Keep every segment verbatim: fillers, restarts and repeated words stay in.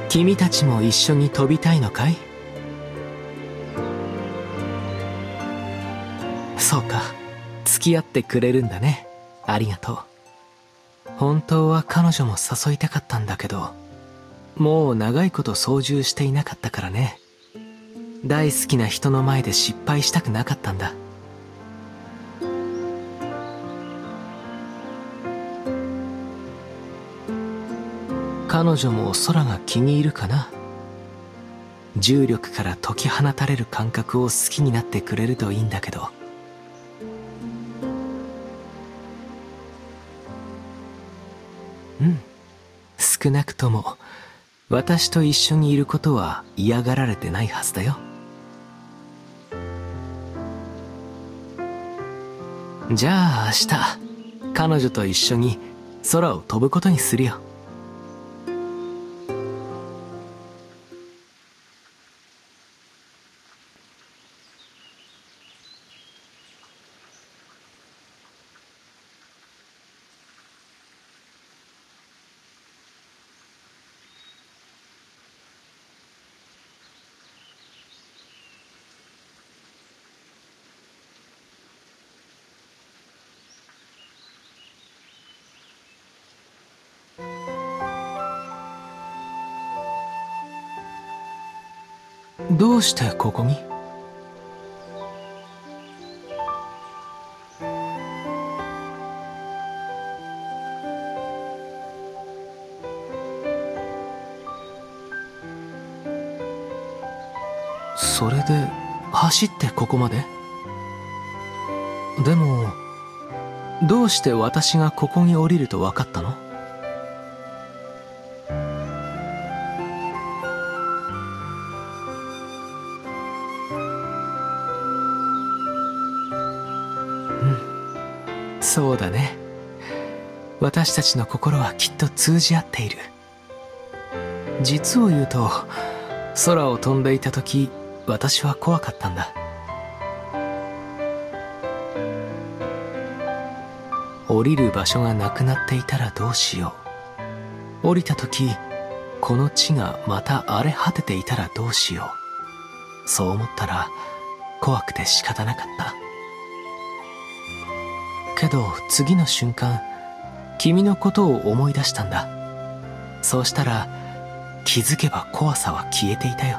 君たちも一緒に飛びたいのかい？そうか、付き合ってくれるんだね。ありがとう。本当は彼女も誘いたかったんだけど、もう長いこと操縦していなかったからね。大好きな人の前で失敗したくなかったんだ。彼女も空が気に入るかな。重力から解き放たれる感覚を好きになってくれるといいんだけど。うん、少なくとも私と一緒にいることは嫌がられてないはずだよ。じゃあ明日彼女と一緒に空を飛ぶことにするよ。どうしてここに？それで走ってここまで？でもどうして私がここに降りると分かったの？そうだね。私たちの心はきっと通じ合っている。実を言うと、空を飛んでいた時、私は怖かったんだ。降りる場所がなくなっていたらどうしよう。降りた時、この地がまた荒れ果てていたらどうしよう。そう思ったら怖くて仕方なかった。けど次の瞬間、君のことを思い出したんだ。そうしたら気づけば怖さは消えていたよ。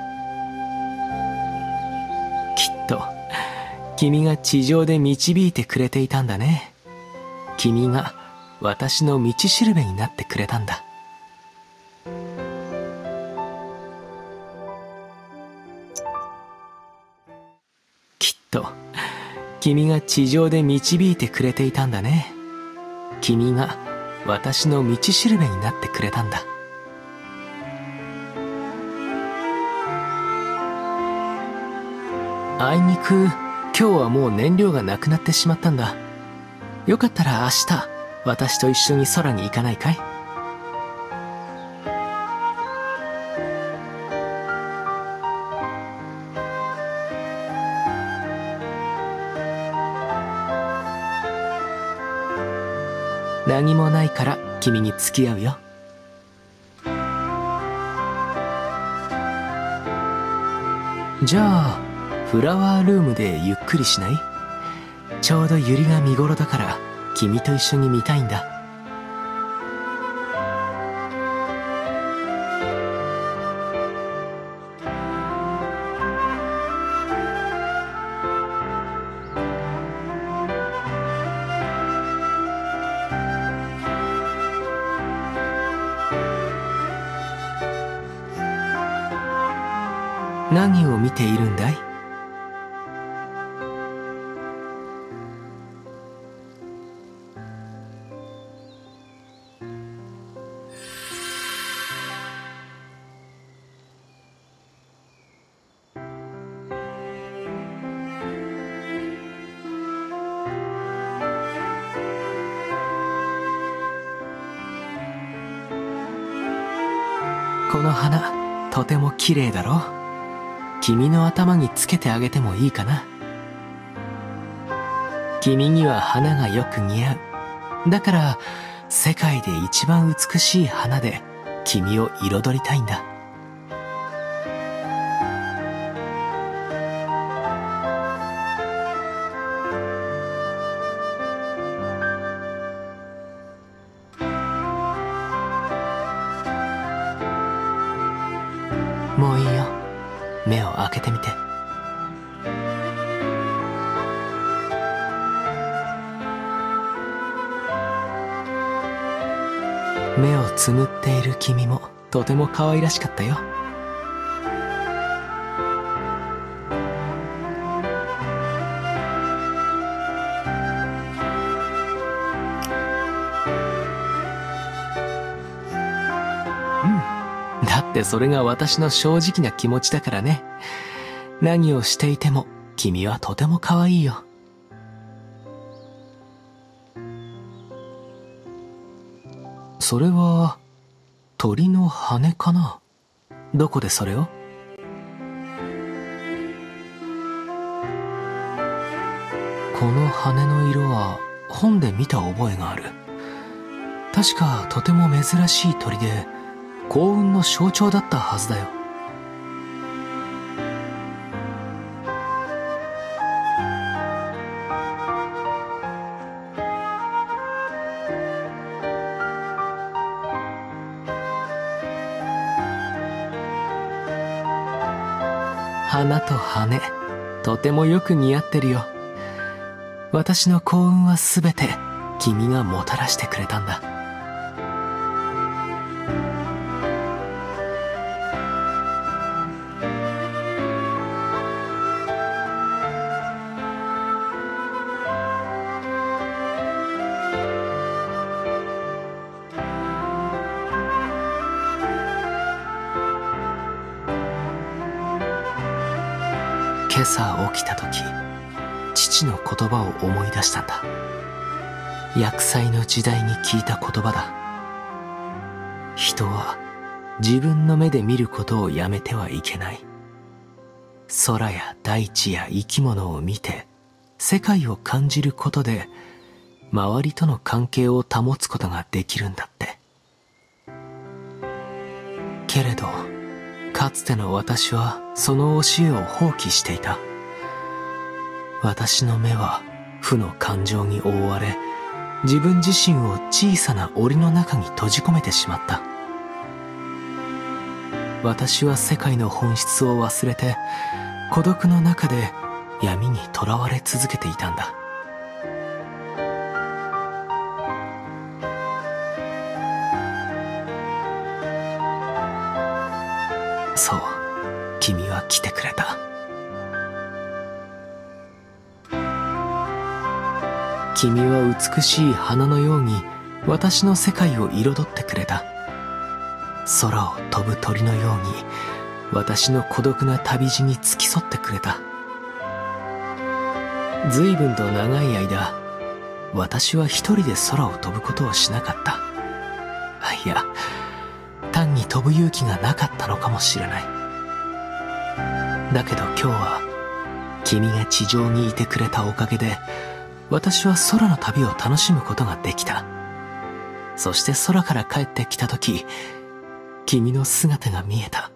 きっと君が地上で導いてくれていたんだね。君が私の道しるべになってくれたんだ。きっと君が地上で導いてくれていたんだね。君が私の道しるべになってくれたんだ。あいにく今日はもう燃料がなくなってしまったんだ。よかったら明日私と一緒に空に行かないかい？何もないから君に付き合うよ。じゃあフラワールームでゆっくりしない？ちょうどユリが見頃だから君と一緒に見たいんだ。何を見ているんだい？この花、とても綺麗だろう。君の頭につけてあげてもいいかな。君には花がよく似合う。だから世界で一番美しい花で君を彩りたいんだ。もういいよ。目を開けてみて。目をつむっている君もとても可愛らしかったよ。うん。だってそれが私の正直な気持ちだからね。何をしていても君はとても可愛いよ。それは鳥の羽かな？どこでそれを？この羽の色は本で見た覚えがある。確かとても珍しい鳥で幸運の象徴だったはずだよ。花と羽、とてもよく似合ってるよ。私の幸運はすべて君がもたらしてくれたんだ。今朝起きた時、父の言葉を思い出したんだ。厄災の時代に聞いた言葉だ。人は自分の目で見ることをやめてはいけない。空や大地や生き物を見て世界を感じることで周りとの関係を保つことができるんだって。けれどかつての私はその教えを放棄していた。私の目は負の感情に覆われ、自分自身を小さな檻の中に閉じ込めてしまった。私は世界の本質を忘れて、孤独の中で闇にとらわれ続けていたんだ。そう、君は来てくれた。君は美しい花のように私の世界を彩ってくれた。空を飛ぶ鳥のように私の孤独な旅路に付き添ってくれた。随分と長い間、私は一人で空を飛ぶことをしなかった。いや、単に飛ぶ勇気がなかったのかもしれない。だけど今日は君が地上にいてくれたおかげで、私は空の旅を楽しむことができた。そして空から帰ってきたとき、君の姿が見えた。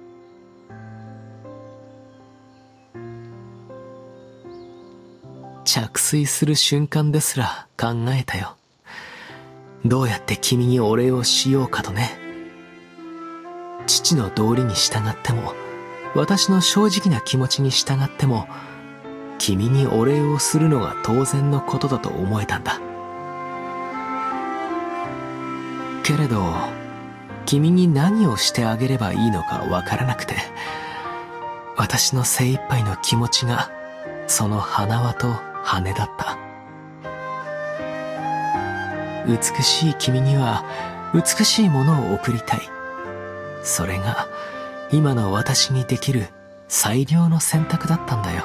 着水する瞬間ですら考えたよ。どうやって君にお礼をしようかとね。父の道理に従っても、私の正直な気持ちに従っても、君にお礼をするのが当然のことだと思えたんだ。けれど、君に何をしてあげればいいのかわからなくて、私の精一杯の気持ちがその花輪と羽だった。美しい君には美しいものを贈りたい。それが今の私にできる最良の選択だったんだよ。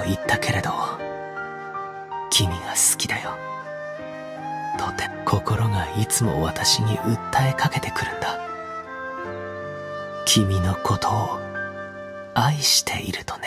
言ったけれど、君が好きだよ。とて心がいつも私に訴えかけてくるんだ。君のことを愛しているとね。